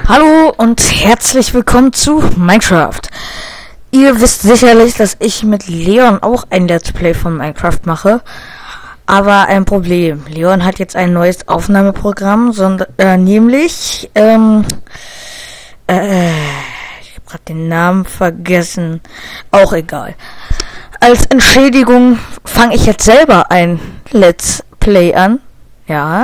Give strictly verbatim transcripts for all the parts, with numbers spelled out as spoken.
Hallo und herzlich willkommen zu Minecraft. Ihr wisst sicherlich, dass ich mit Leon auch ein Let's Play von Minecraft mache. Aber ein Problem. Leon hat jetzt ein neues Aufnahmeprogramm, sondern, äh, nämlich, ähm, äh, ich habe gerade den Namen vergessen. Auch egal. Als Entschädigung fange ich jetzt selber ein Let's Play an. Ja.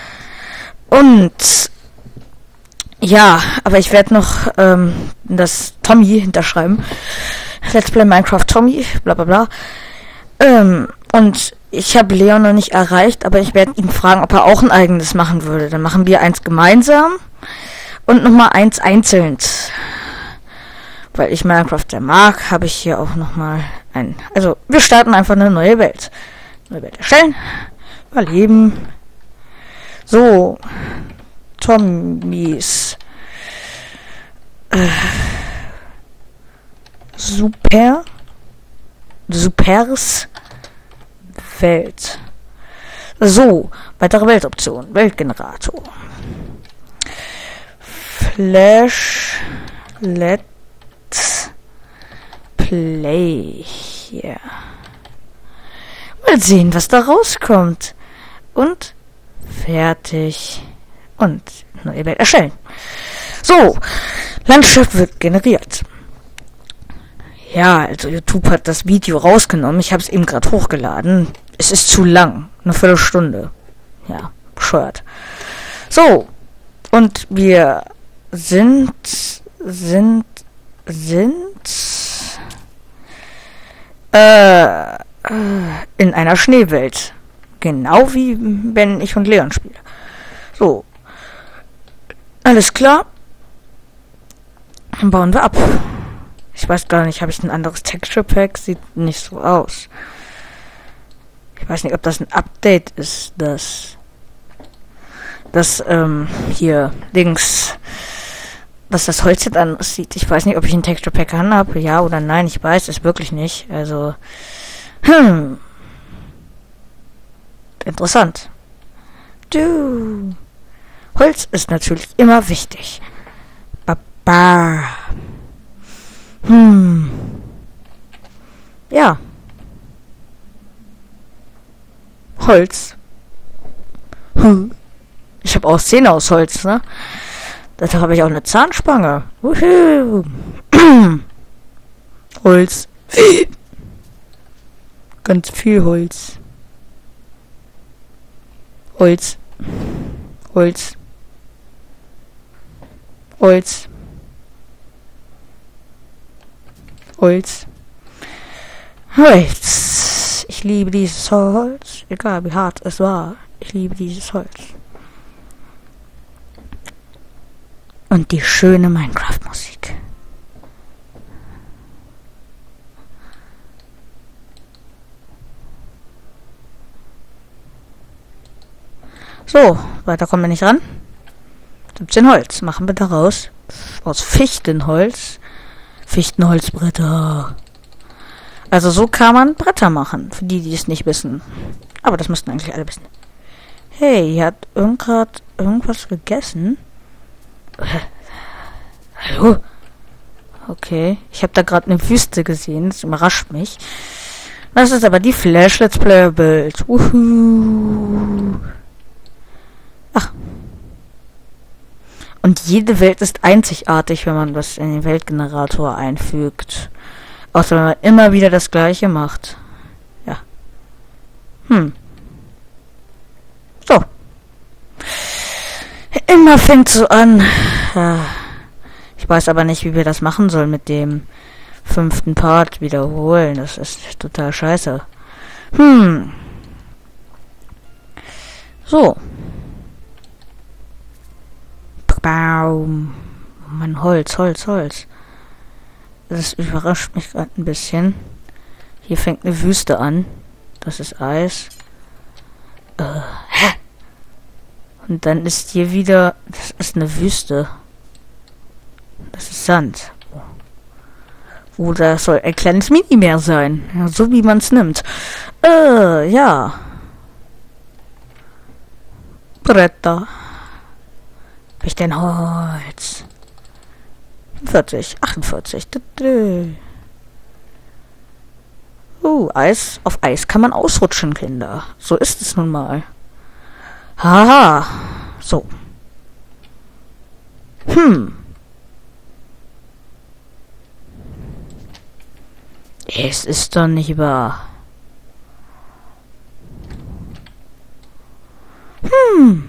Und ja, aber ich werde noch ähm, das Tommy hinterschreiben. Let's Play Minecraft Tommy, bla bla bla. Ähm, und ich habe Leon noch nicht erreicht, aber ich werde ihn fragen, ob er auch ein eigenes machen würde. Dann machen wir eins gemeinsam und nochmal eins einzeln. Weil ich Minecraft sehr mag, habe ich hier auch nochmal ein... Also, wir starten einfach eine neue Welt. Neue Welt erstellen. Überleben. So. Tommys äh, Super Supers Welt. So, weitere Weltoption. Weltgenerator. Flash Let's Play hier. Mal sehen, was da rauskommt. Und fertig. Und neue Welt erstellen. So, Landschaft wird generiert. Ja, also YouTube hat das Video rausgenommen. Ich habe es eben gerade hochgeladen. Es ist zu lang. Eine Viertelstunde. Ja, bescheuert. So, und wir sind, sind, sind äh, in einer Schneewelt. Genau wie wenn ich und Leon spiele. So. Alles klar. Dann bauen wir ab. Ich weiß gar nicht, habe ich ein anderes Texture Pack? Sieht nicht so aus. Ich weiß nicht, ob das ein Update ist, das... Das, ähm, hier, links... Was das Holz jetzt an aussieht. Ich weiß nicht, ob ich ein Texture Pack habe, ja oder nein. Ich weiß es wirklich nicht. Also... Hm... Interessant. Du... Holz ist natürlich immer wichtig. Baba. Hm. Ja. Holz. Hm. Ich habe auch Zähne aus Holz, ne? Dazu habe ich auch eine Zahnspange. Wuhu. Holz. Ganz viel Holz. Holz. Holz. Holz. Holz. Holz. Ich liebe dieses Holz. Egal wie hart es war. Ich liebe dieses Holz. Und die schöne Minecraft-Musik. So, weiter kommen wir nicht ran. siebzehn Holz. Machen wir daraus aus Fichtenholz. Fichtenholzbretter. Also so kann man Bretter machen. Für die, die es nicht wissen. Aber das müssten eigentlich alle wissen. Hey, hier hat irgend irgendwas gegessen. Hallo? Okay. Ich habe da gerade eine Wüste gesehen. Das überrascht mich. Das ist aber die Flash Let's Player Bild. Wuhu. Ach. Und jede Welt ist einzigartig, wenn man was in den Weltgenerator einfügt. Außer wenn man immer wieder das Gleiche macht. Ja. Hm. So. Immer fängt so an. Ich weiß aber nicht, wie wir das machen sollen mit dem fünften Part wiederholen. Das ist total scheiße. Hm. So. Baum. Mann, Holz, Holz, Holz. Das überrascht mich gerade ein bisschen. Hier fängt eine Wüste an. Das ist Eis. Äh, hä? Und dann ist hier wieder... Das ist eine Wüste. Das ist Sand. Oder soll ein kleines Minimeer sein. Ja, so wie man es nimmt. Äh, ja. Bretter. Hab ich denn Holz? vierzig, achtundvierzig. Uh, Eis. Auf Eis kann man ausrutschen, Kinder. So ist es nun mal. Haha. So. Hm. Es ist doch nicht wahr. Hm.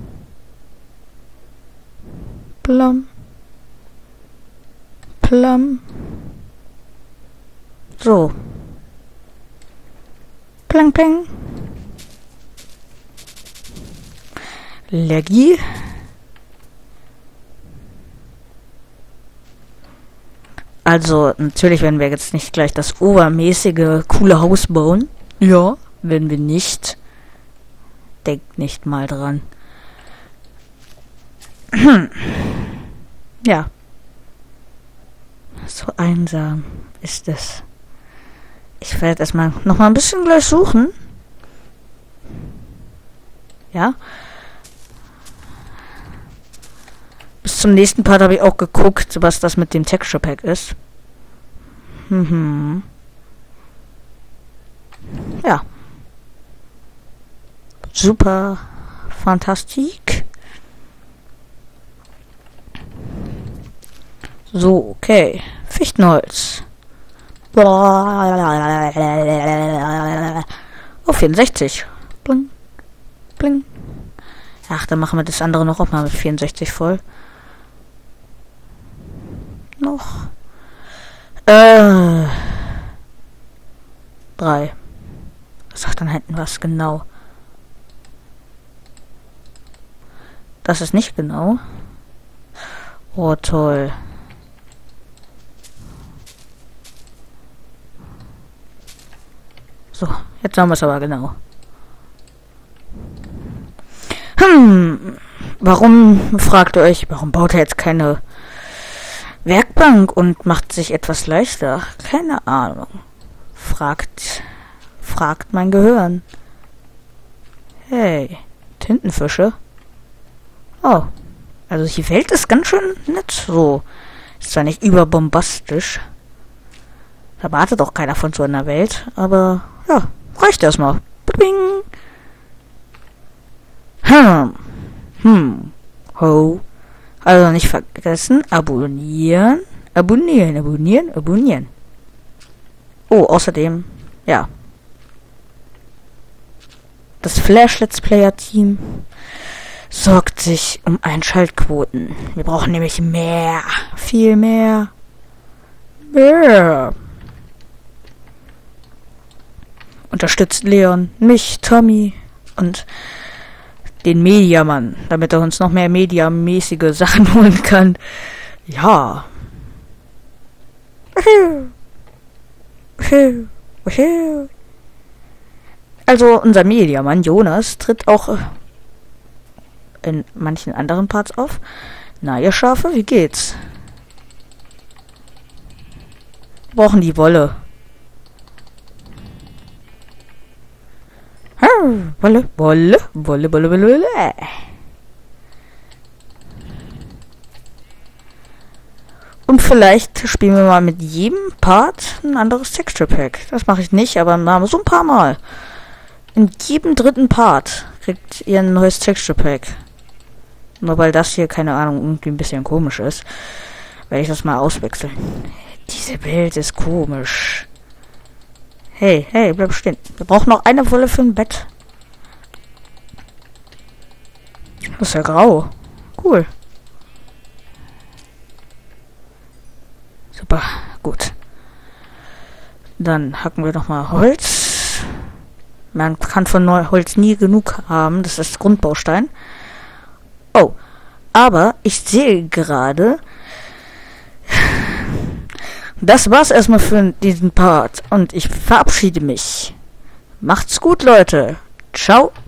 Plum. Plum. So. Plang, plang. Leggy. Also, natürlich werden wir jetzt nicht gleich das obermäßige, coole Haus bauen. Ja, werden wir nicht. Denkt nicht mal dran. Ja. So einsam ist es. Ich werde erstmal noch mal ein bisschen gleich suchen. Ja. Bis zum nächsten Part habe ich auch geguckt, was das mit dem Texture Pack ist. Mhm. Ja. Super. Fantastik. So, okay. Fichtenholz. Oh, vierundsechzig. Bling. Bling. Ach, dann machen wir das andere noch auch mal mit vierundsechzig voll. Noch. Äh. Drei. Was sagt dann hinten was genau? Das ist nicht genau. Oh, toll. So, jetzt haben wir es aber genau. Hm, warum, fragt ihr euch, warum baut er jetzt keine Werkbank und macht sich etwas leichter? Keine Ahnung. Fragt, fragt mein Gehirn. Hey, Tintenfische? Oh, also die Welt ist ganz schön nett so. Ist zwar nicht überbombastisch. Da wartet auch keiner von so einer Welt, aber ja, reicht erstmal. Bing. Hm. Hm. Ho. Also nicht vergessen, abonnieren. Abonnieren, abonnieren, abonnieren. Oh, außerdem, ja. Das Flash Let's Player Team sorgt sich um Einschaltquoten. Wir brauchen nämlich mehr. Viel mehr. Mehr. Unterstützt Leon, mich, Tommy und den Mediamann, damit er uns noch mehr mediamäßige Sachen holen kann. Ja. Also unser Mediamann Jonas tritt auch in manchen anderen Parts auf. Na, ihr Schafe, wie geht's? Wir brauchen die Wolle. Wolle, Wolle, Wolle, Wolle, Wolle, Wolle. Und vielleicht spielen wir mal mit jedem Part ein anderes Texture Pack. Das mache ich nicht, aber mal so ein paar Mal. In jedem dritten Part kriegt ihr ein neues Texture Pack. Nur weil das hier, keine Ahnung, irgendwie ein bisschen komisch ist, werde ich das mal auswechseln. Diese Welt ist komisch. Hey, hey, bleib stehen. Wir brauchen noch eine Wolle für ein Bett. Das ist ja grau. Cool. Super, gut. Dann hacken wir noch mal Holz. Man kann von Holz nie genug haben. Das ist Grundbaustein. Oh, aber ich sehe gerade... Das war's erstmal für diesen Part und ich verabschiede mich. Macht's gut, Leute. Ciao.